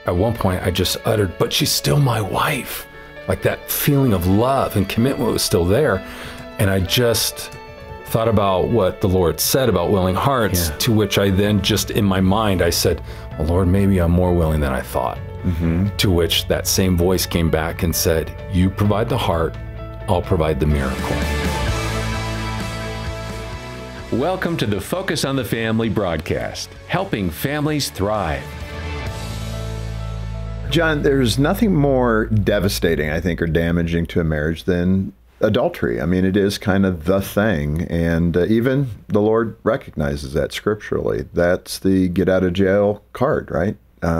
at one point I just uttered, "But she's still my wife." Like that feeling of love and commitment was still there. And I just thought about what the Lord said about willing hearts, to which I then just in my mind, I said, "Well, Lord, maybe I'm more willing than I thought." To which that same voice came back and said, "You provide the heart, I'll provide the miracle." Welcome to the Focus on the Family broadcast, helping families thrive. John, there's nothing more devastating, I think, or damaging to a marriage than adultery. I mean, it is kind of the thing, and even the Lord recognizes that scripturally. That's the get out of jail card, right?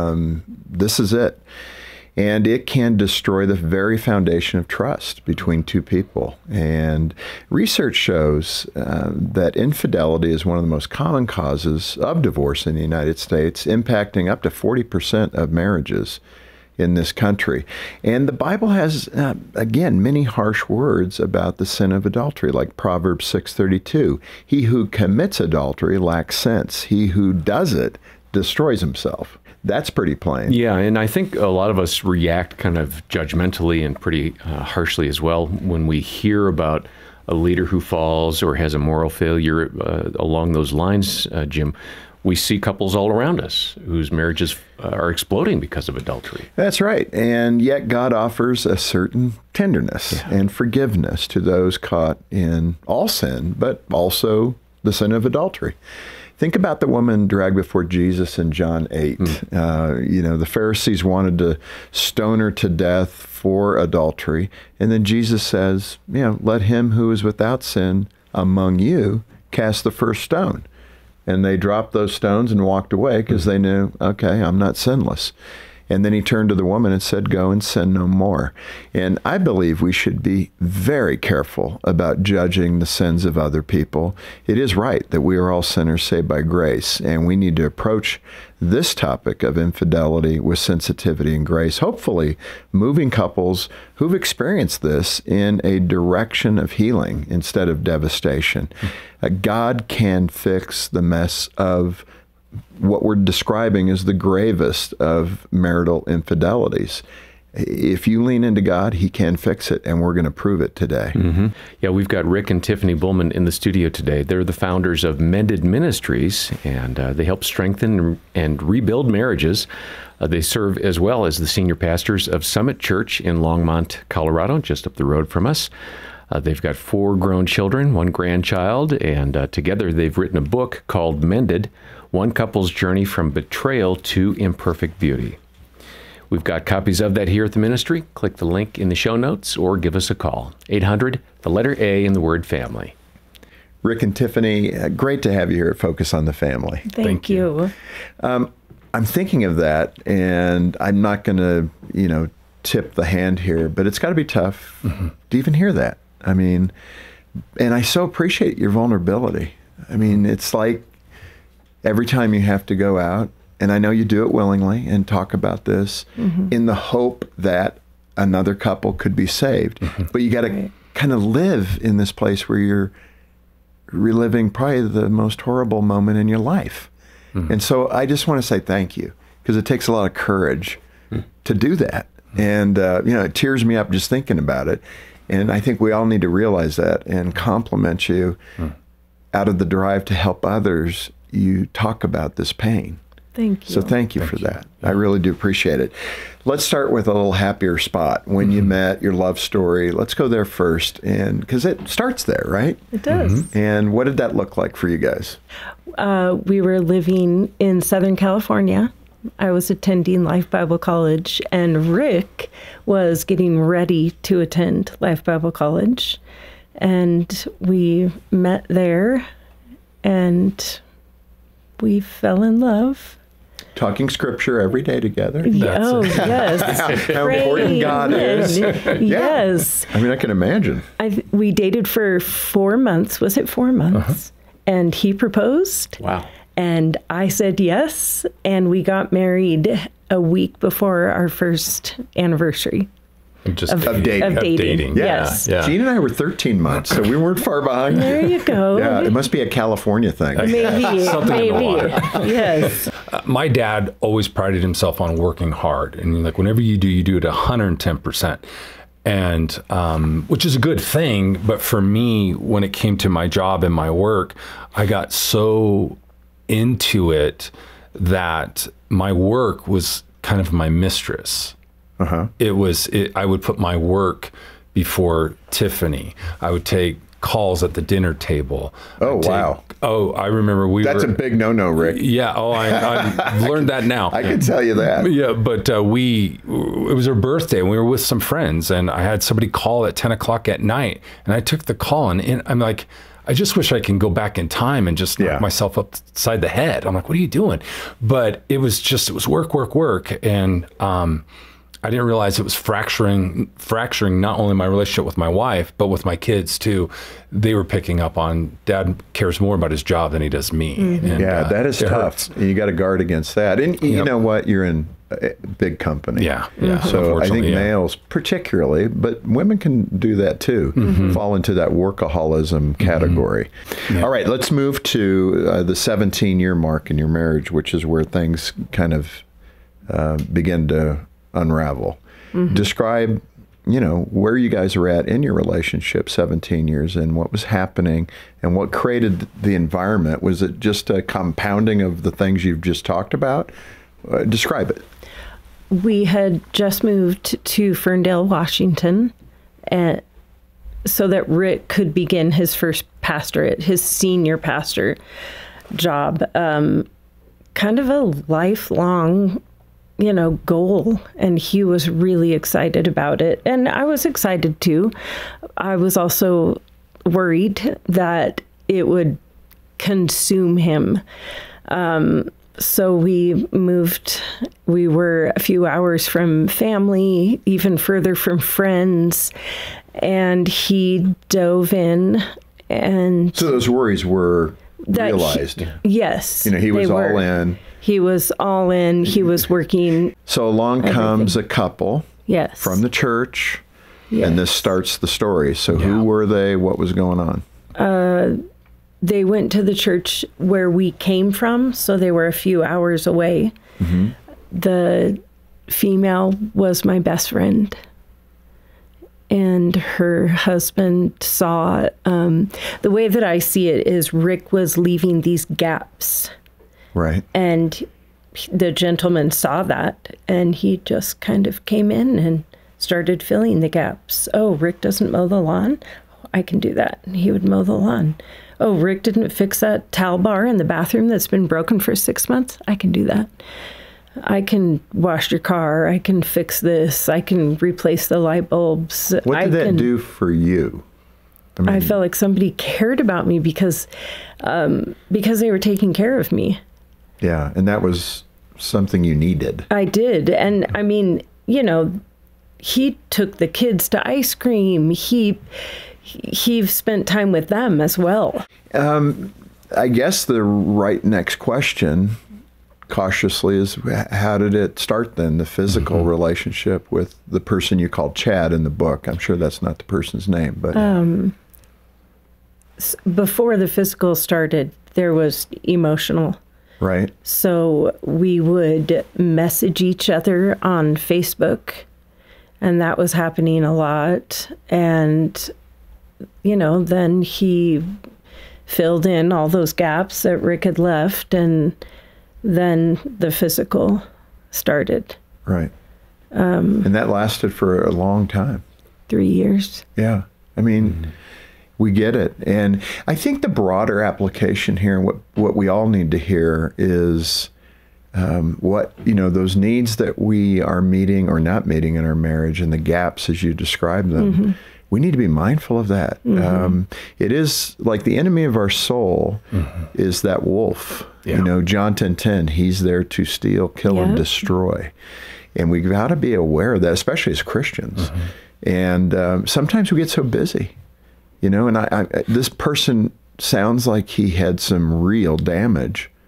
This is it. And it can destroy the very foundation of trust between two people. And research shows that infidelity is one of the most common causes of divorce in the United States, impacting up to 40% of marriages in this country. And the Bible has, again, many harsh words about the sin of adultery, like Proverbs 6:32. He who commits adultery lacks sense. He who does it destroys himself. That's pretty plain. Yeah, and I think a lot of us react kind of judgmentally and pretty harshly as well when we hear about a leader who falls or has a moral failure along those lines, Jim. We see couples all around us whose marriages are exploding because of adultery. That's right. And yet God offers a certain tenderness and forgiveness to those caught in all sin, but also the sin of adultery. Think about the woman dragged before Jesus in John 8. The Pharisees wanted to stone her to death for adultery. And then Jesus says, let him who is without sin among you cast the first stone. And they dropped those stones and walked away because they knew, okay, I'm not sinless. And then he turned to the woman and said, go and sin no more. And I believe we should be very careful about judging the sins of other people. It is right that we are all sinners saved by grace, and we need to approach this topic of infidelity with sensitivity and grace, hopefully moving couples who've experienced this in a direction of healing instead of devastation. God can fix the mess of what we're describing as the gravest of marital infidelities. If you lean into God, he can fix it, and we're going to prove it today. Yeah, we've got Rick and Tiffany Bulman in the studio today. They're the founders of Mended Ministries, and they help strengthen and rebuild marriages. They serve as well as the senior pastors of Summit Church in Longmont, Colorado, just up the road from us. They've got 4 grown children, 1 grandchild, and together they've written a book called Mended, One Couple's Journey from Betrayal to Imperfect Beauty. We've got copies of that here at the ministry. Click the link in the show notes or give us a call. 800, the letter A in the word family. Rick and Tiffany, great to have you here at Focus on the Family. Thank you. I'm thinking of that, and I'm not going to, tip the hand here, but it's got to be tough to even hear that. I mean, and I so appreciate your vulnerability. I mean, it's like every time you have to go out, and I know you do it willingly, and talk about this in the hope that another couple could be saved. But you got to kind of live in this place where you're reliving probably the most horrible moment in your life. And so I just want to say thank you, because it takes a lot of courage to do that. And, it tears me up just thinking about it. And I think we all need to realize that and compliment you out of the drive to help others. You talk about this pain. Thank you. So thank you for that. I really do appreciate it. Let's start with a little happier spot. When you met, your love story. Let's go there first, and because it starts there, right? It does. And what did that look like for you guys? We were living in Southern California. I was attending Life Bible College, and Rick was getting ready to attend Life Bible College. And we met there, and we fell in love. Talking scripture every day together. Yes. How important God is. Yes. I mean, I can imagine. We dated for 4 months. Was it 4 months? And he proposed. Wow. And I said yes, and we got married a week before our first anniversary. Just Of dating. Yes. Yeah. Gene and I were 13 months, so we weren't far behind. There you go. Yeah, it must be a California thing. Maybe. Something in the maybe. water. Yes. My dad always prided himself on working hard, and like whenever you do it 110%, and which is a good thing. But for me, when it came to my job and my work, I got so into it that my work was kind of my mistress. I would put my work before Tiffany. I would take calls at the dinner table. Wow. I remember That's a big no-no, Rick. Yeah. I've learned that now. I can tell you that. Yeah, but it was her birthday and we were with some friends and I had somebody call at 10 o'clock at night and I took the call and I'm like, I just wish I can go back in time and just knock myself upside the head. I'm like, what are you doing? But it was work. And I didn't realize it was fracturing not only my relationship with my wife, but with my kids too. They were picking up on Dad cares more about his job than he does me. And, that is tough. And you got to guard against that. And you know what? You're in a big company. Yeah. So I think males particularly, but women can do that too, fall into that workaholism category. All right, let's move to the 17-year mark in your marriage, which is where things kind of begin to unravel. Describe, where you guys are at in your relationship 17 years and what was happening and what created the environment. Was it just a compounding of the things you've just talked about? Describe it. We had just moved to Ferndale, Washington, so that Rick could begin his first pastorate, his senior pastor job. Kind of a lifelong goal. And he was really excited about it. And I was excited too. I was also worried that it would consume him. So we moved. We were a few hours from family, even further from friends. And he dove in. And so those worries were realized. Yes. He was all in. He was all in. He was working. So along comes a couple from the church, and this starts the story. So who were they? What was going on? They went to the church where we came from, so they were a few hours away. The female was my best friend, and her husband saw, the way that I see it is Rick was leaving these gaps. Right. And the gentleman saw that, and he just kind of came in and started filling the gaps. Oh, Rick doesn't mow the lawn? I can do that. And he would mow the lawn. Oh, Rick didn't fix that towel bar in the bathroom that's been broken for 6 months? I can do that. I can wash your car. I can fix this. I can replace the light bulbs. What did that do for you? I felt like somebody cared about me because they were taking care of me. Yeah, and that was something you needed. I did. And I mean, he took the kids to ice cream. He spent time with them as well. I guess the right next question, cautiously, is how did it start then, the physical relationship with the person you called Chad in the book? I'm sure that's not the person's name, but... Before the physical started, there was emotional. Right. So we would message each other on Facebook, and that was happening a lot. And, then he filled in all those gaps that Rick had left, and then the physical started. Right. And that lasted for a long time. 3 years. Yeah. I mean... We get it. And I think the broader application here, and what we all need to hear is those needs that we are meeting or not meeting in our marriage and the gaps as you describe them. We need to be mindful of that. It is like the enemy of our soul is that wolf. Yeah. John 10:10, he's there to steal, kill, and destroy. And we've got to be aware of that, especially as Christians. And sometimes we get so busy. And this person sounds like he had some real damage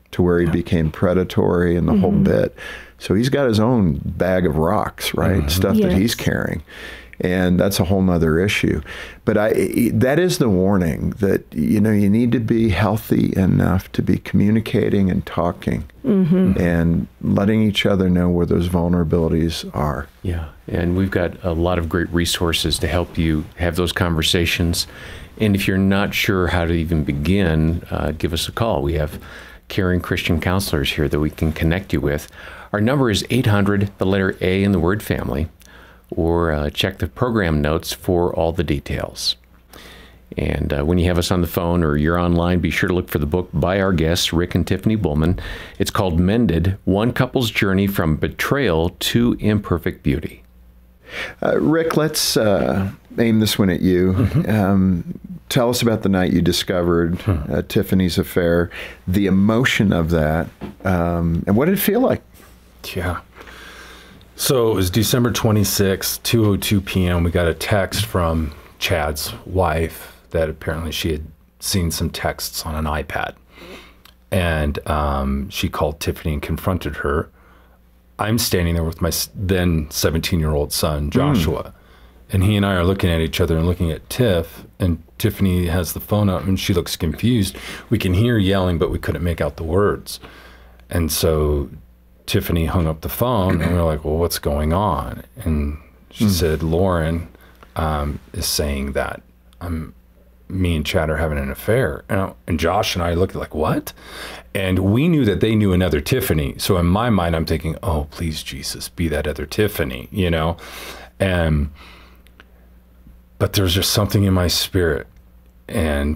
to where he became predatory and the whole bit. So he's got his own bag of rocks, right? Stuff that he's carrying. And that's a whole nother issue. But that is the warning that, you need to be healthy enough to be communicating and talking and letting each other know where those vulnerabilities are. Yeah. And we've got a lot of great resources to help you have those conversations. And if you're not sure how to even begin, give us a call. We have caring Christian counselors here that we can connect you with. Our number is 800, the letter A in the word family, or check the program notes for all the details. And when you have us on the phone or you're online, be sure to look for the book by our guests, Rick and Tiffany Bulman. It's called Mended, One Couple's Journey from Betrayal to Imperfect Beauty. Rick, let's aim this one at you. Tell us about the night you discovered Tiffany's affair, the emotion of that, and what did it feel like? Yeah. So it was December 26th, 2:02 p.m. We got a text from Chad's wife that apparently she had seen some texts on an iPad. And she called Tiffany and confronted her. I'm standing there with my then 17-year-old son, Joshua. And he and I are looking at each other and looking at Tiff. And Tiffany has the phone up and she looks confused. We can hear yelling, but we couldn't make out the words. And so Tiffany hung up the phone and we were like, well, what's going on? And she said, Lauren is saying that me and Chad are having an affair. And Josh and I looked like, what? And we knew that they knew another Tiffany. So in my mind, I'm thinking, oh, please, Jesus, be that other Tiffany, And but there's just something in my spirit. And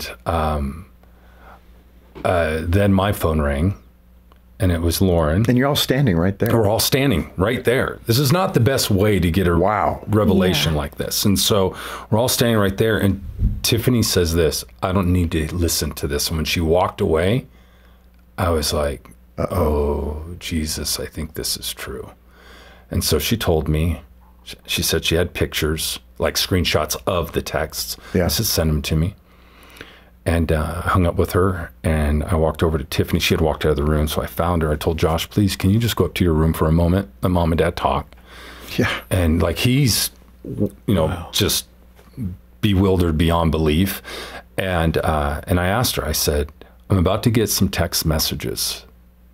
then my phone rang. And it was Lauren. And you're all standing right there. We're all standing right there. This is not the best way to get a revelation like this. And so we're all standing right there. And Tiffany says this, I don't need to listen to this. And when she walked away, I was like, oh, Jesus, I think this is true. And so she told me, she said she had pictures, like screenshots of the texts. I said, send them to me. And hung up with her, and I walked over to Tiffany. She had walked out of the room, so I found her. I told Josh, please, can you just go up to your room for a moment? Let Mom and Dad talk. Yeah. And like he's, just bewildered beyond belief. And I asked her, I said, I'm about to get some text messages.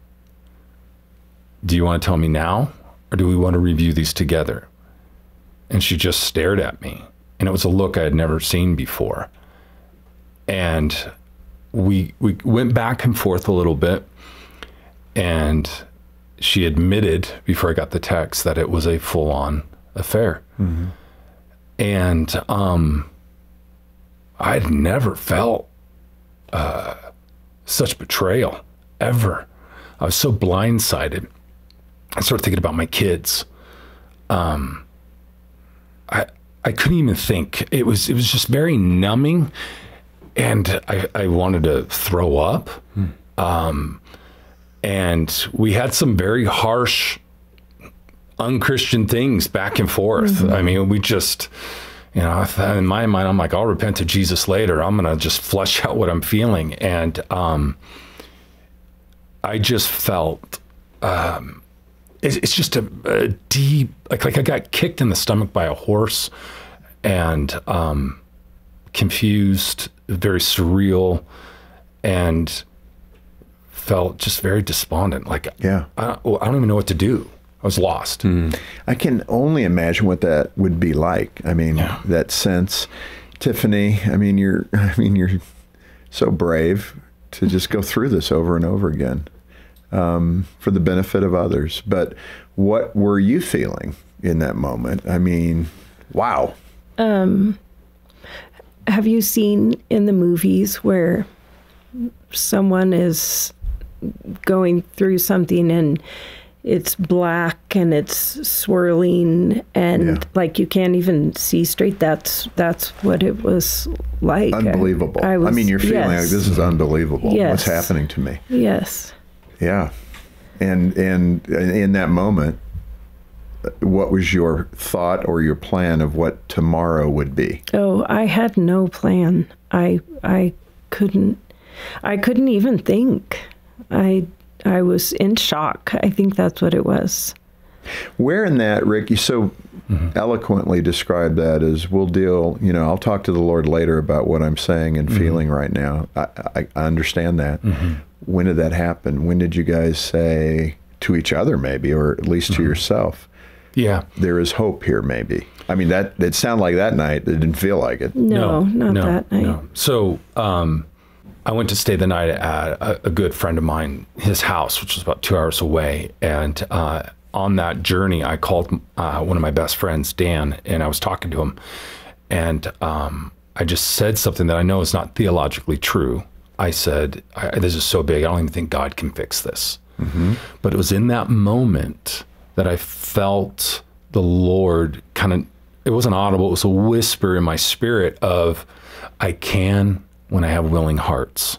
Do you want to tell me now, or do we want to review these together? And she just stared at me, and it was a look I had never seen before. And we went back and forth a little bit, and she admitted before I got the text that it was a full-on affair. And I'd never felt such betrayal, ever. I was so blindsided. I started thinking about my kids. I couldn't even think. It was just very numbing. And I wanted to throw up. And we had some very harsh, unchristian things back and forth. I mean, we just, in my mind, I'm like, I'll repent to Jesus later. I'm going to just flesh out what I'm feeling. And I just felt, it's just a deep, like I got kicked in the stomach by a horse, and confused, very surreal, and felt just very despondent. Like, I don't even know what to do. I was lost. I can only imagine what that would be like. I mean, that sense. Tiffany, you're so brave to just go through this over and over again for the benefit of others. But what were you feeling in that moment? I mean, wow. Have you seen in the movies where someone is going through something and it's black and it's swirling and like you can't even see straight? That's what it was like. Unbelievable. You're feeling like this is unbelievable. What's happening to me? Yes. Yeah. And in that moment, what was your thought or your plan of what tomorrow would be? Oh, I had no plan. I couldn't even think. I I was in shock. I think that's what it was. Where in that, Rick, you so eloquently described that as we'll deal, I'll talk to the Lord later about what I'm saying and feeling right now. I understand that. When did that happen? When did you guys say to each other maybe, or at least to yourself, yeah, there is hope here maybe? I mean, it sounded like that night. It didn't feel like it. No, not that night. No. So I went to stay the night at a good friend of mine, his house, which was about 2 hours away. And on that journey, I called one of my best friends, Dan, and I was talking to him. And I just said something that I know is not theologically true. I said, this is so big, I don't even think God can fix this. But it was in that moment that I felt the Lord kind of, it wasn't audible, it was a whisper in my spirit of, I can when I have willing hearts.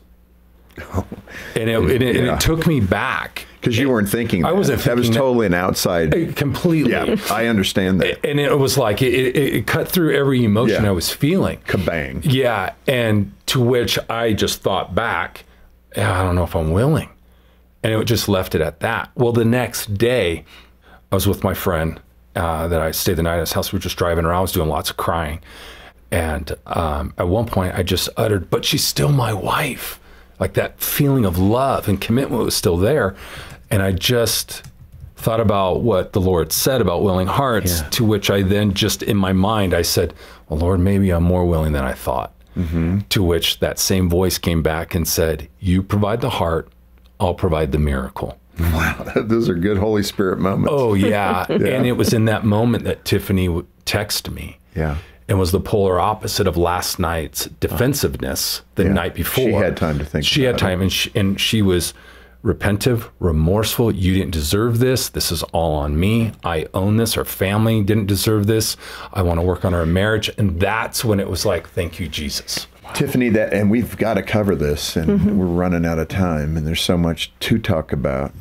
And it took me back. Because you weren't thinking that. I wasn't thinking that. Was totally an outside. Completely. Yeah, I understand that. And it was like, it cut through every emotion I was feeling. Kabang. Yeah, and to which I just thought back, I don't know if I'm willing. And it just left it at that. Well, the next day, I was with my friend that I stayed the night at his house. We were just driving around. I was doing lots of crying. And at one point, I just uttered, but she's still my wife. Like that feeling of love and commitment was still there. And I just thought about what the Lord said about willing hearts, to which I then just in my mind, I said, well, Lord, maybe I'm more willing than I thought. To which that same voice came back and said, you provide the heart, I'll provide the miracle. Wow, those are good Holy Spirit moments. Oh, yeah. And it was in that moment that Tiffany texted me. Yeah. And was the polar opposite of last night's defensiveness the night before. She had time to think. She had time, and she was repentive, remorseful. You didn't deserve this. This is all on me. I own this. Our family didn't deserve this. I want to work on our marriage. And that's when it was like, thank you, Jesus. Tiffany, and we've got to cover this, and we're running out of time, and there's so much to talk about.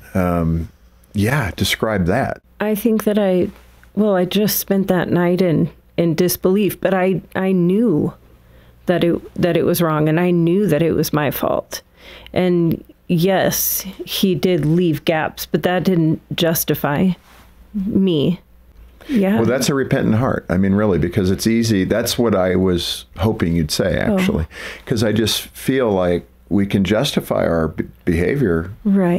Describe that. I think that I just spent that night in disbelief, but I knew that it was wrong, and I knew that it was my fault. And yes, he did leave gaps, but that didn't justify me. Yeah. Well, that's a repentant heart. I mean, really, because it's easy. That's what I was hoping you'd say, actually, because I just feel like we can justify our behavior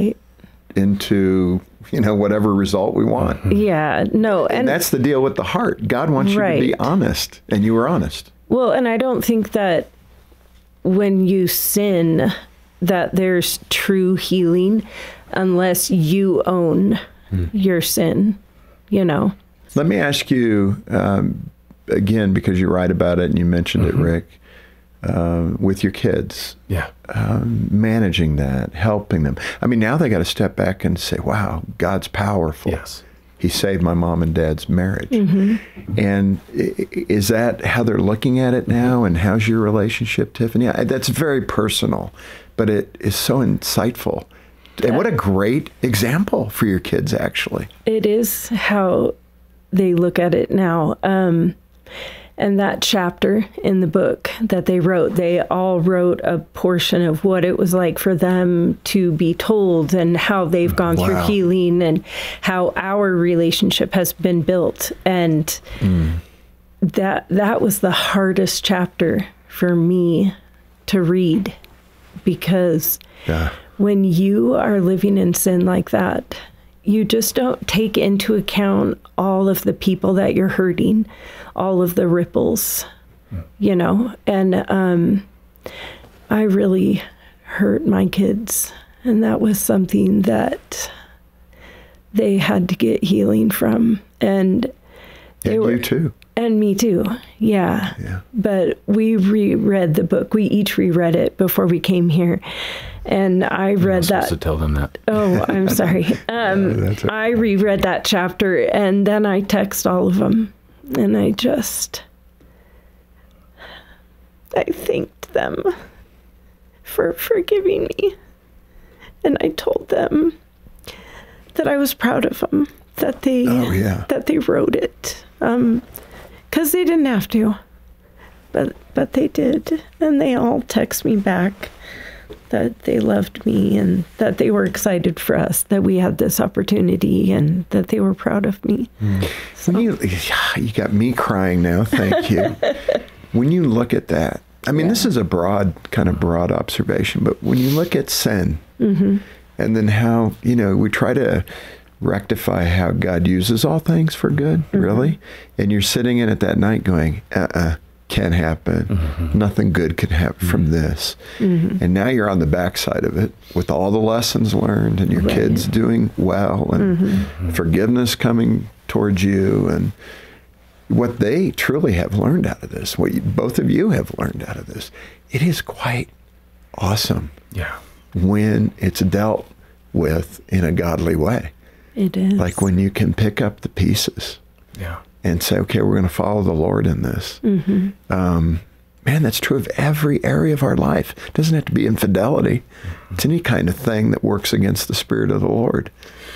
into whatever result we want. Yeah, no. And that's the deal with the heart. God wants you to be honest, and you were honest. Well, and I don't think that when you sin that there's true healing unless you own your sin, Let me ask you, again, because you write about it and you mentioned it, Rick, with your kids. Yeah. Managing that, helping them. I mean, now they got to step back and say, wow, God's powerful. Yes. He saved my mom and dad's marriage. And is that how they're looking at it now? And how's your relationship, Tiffany? That's very personal, but it is so insightful. And what a great example for your kids, actually. It is how they look at it now. And that chapter in the book that they all wrote a portion of what it was like for them to be told and how they've gone through healing and how our relationship has been built. And that was the hardest chapter for me to read, because when you are living in sin like that, you just don't take into account all of the people that you're hurting, all of the ripples, and I really hurt my kids, and that was something that they had to get healing from. And you too. And me too. Yeah. But we reread the book. We each reread it before we came here. And I read that. To tell them that. Oh, I'm sorry. I reread that chapter, and then I text all of them, and I thanked them for forgiving me, and I told them that I was proud of them, that they wrote it, because they didn't have to, but they did, and they all text me back that they loved me and that they were excited for us, that we had this opportunity and that they were proud of me. So. You got me crying now. Thank you. When you look at that, I mean, this is a broad observation, but when you look at sin and then how, we try to rectify how God uses all things for good, really, and you're sitting in it that night going, can't happen. Nothing good can happen from this. And now you're on the backside of it with all the lessons learned and your kids doing well and forgiveness coming towards you and what they truly have learned out of this, what both of you have learned out of this. It is quite awesome when it's dealt with in a godly way. It is. Like when you can pick up the pieces. And say, okay, we're going to follow the Lord in this. Man, that's true of every area of our life. It doesn't have to be infidelity. It's any kind of thing that works against the Spirit of the Lord.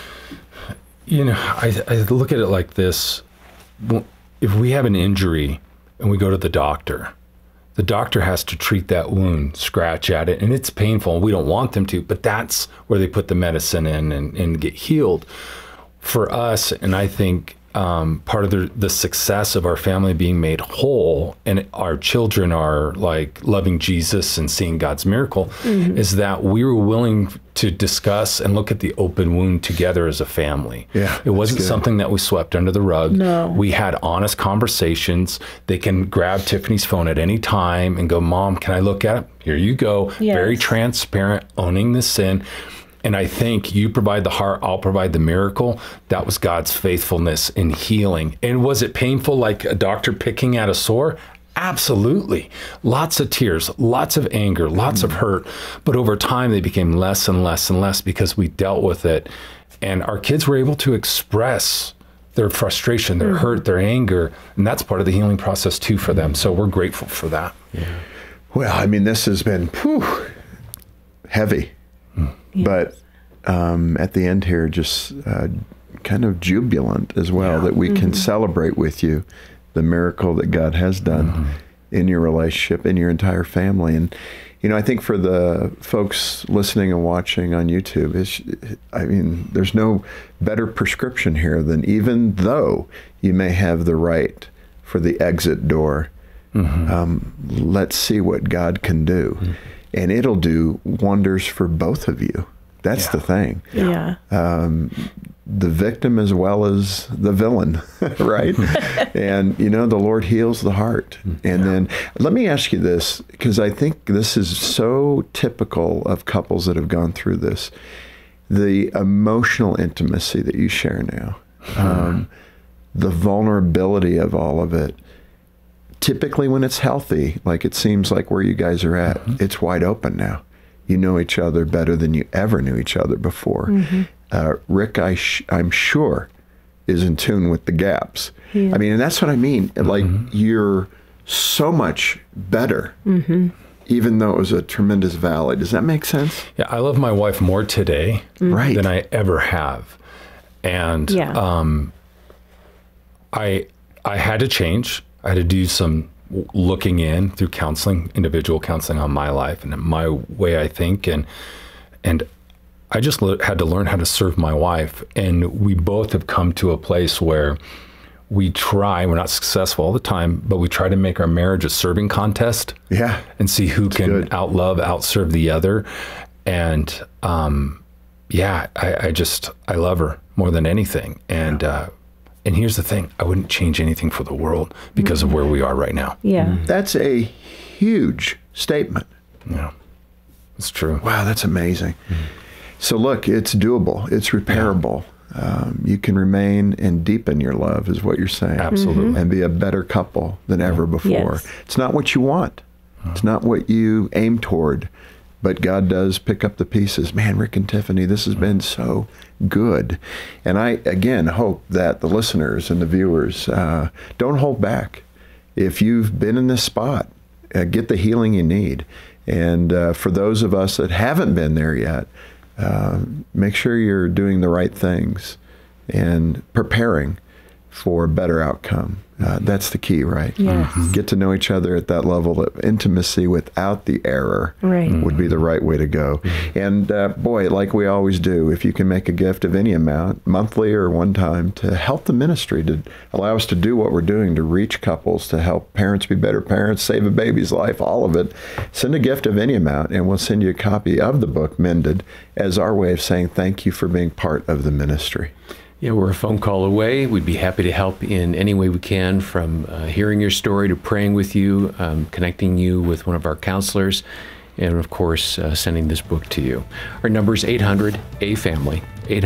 I look at it like this. If we have an injury and we go to the doctor has to treat that wound, scratch at it, and it's painful, and we don't want them to, but that's where they put the medicine in and get healed. For us, and I think part of the success of our family being made whole and our children are like loving Jesus and seeing God's miracle is that we were willing to discuss and look at the open wound together as a family. It wasn't something that we swept under the rug. No. We had honest conversations. They can grab Tiffany's phone at any time and go, Mom, can I look at it? Here you go. Yes. Very transparent, owning the sin. And I think you provide the heart, I'll provide the miracle. That was God's faithfulness in healing. And was it painful like a doctor picking at a sore? Absolutely. Lots of tears, lots of anger, lots of hurt. But over time, they became less and less and less because we dealt with it. And our kids were able to express their frustration, their hurt, their anger. And that's part of the healing process too for them. So we're grateful for that. Well, I mean, this has been heavy. But at the end here, just kind of jubilant as well that we can celebrate with you the miracle that God has done in your relationship, in your entire family. And, I think for the folks listening and watching on YouTube, there's no better prescription here than even though you may have the right for the exit door, let's see what God can do. And it'll do wonders for both of you. That's the thing. The victim as well as the villain, right? And, the Lord heals the heart. And then let me ask you this, because I think this is so typical of couples that have gone through this. The emotional intimacy that you share now, the vulnerability of all of it. Typically when it's healthy, like it seems like where you guys are at, it's wide open now. You know each other better than you ever knew each other before. Rick, I'm sure, is in tune with the gaps. I mean, and that's what I mean. Like, you're so much better, even though it was a tremendous valley. Does that make sense? Yeah, I love my wife more today than I ever have. And I had to change. I had to do some looking in through counseling, individual counseling on my life and my way I think. And I just had to learn how to serve my wife. And we both have come to a place where we're not successful all the time, but we try to make our marriage a serving contest. And see who can outserve the other. And I love her more than anything. And here's the thing, I wouldn't change anything for the world because of where we are right now. That's a huge statement. Yeah, it's true. Wow, that's amazing. So look, it's doable. It's repairable. You can remain and deepen your love is what you're saying. Absolutely. And be a better couple than ever before. It's not what you want. It's not what you aim toward. But God does pick up the pieces. Man, Rick and Tiffany, this has been so good. And I, again, hope that the listeners and the viewers don't hold back. If you've been in this spot, get the healing you need. And for those of us that haven't been there yet, make sure you're doing the right things and preparing for a better outcome. That's the key, right? Yes. Get to know each other at that level of intimacy without the error would be the right way to go. And boy, like we always do, if you can make a gift of any amount, monthly or one time, to help the ministry, to allow us to do what we're doing, to reach couples, to help parents be better parents, save a baby's life, all of it, send a gift of any amount, and we'll send you a copy of the book, Mended, as our way of saying thank you for being part of the ministry. Yeah, we're a phone call away. We'd be happy to help in any way we can, from hearing your story to praying with you, connecting you with one of our counselors, and of course, sending this book to you. Our number is 800-A-FAMILY,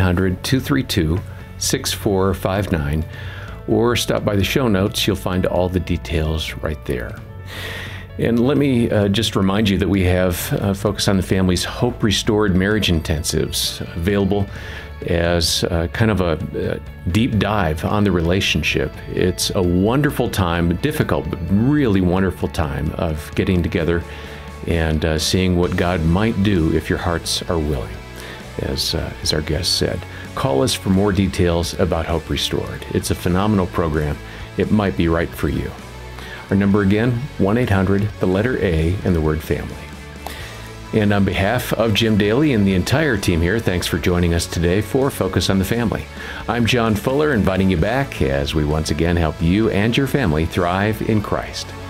800-232-6459, or stop by the show notes. You'll find all the details right there. And let me just remind you that we have Focus on the Family's Hope Restored Marriage Intensives available as kind of a deep dive on the relationship. It's a wonderful time, difficult, but really wonderful time of getting together and seeing what God might do if your hearts are willing, as our guest said. Call us for more details about Hope Restored. It's a phenomenal program. It might be right for you. Our number again, 1-800, the letter A, and the word family. And on behalf of Jim Daly and the entire team here, thanks for joining us today for Focus on the Family. I'm John Fuller, inviting you back as we once again help you and your family thrive in Christ.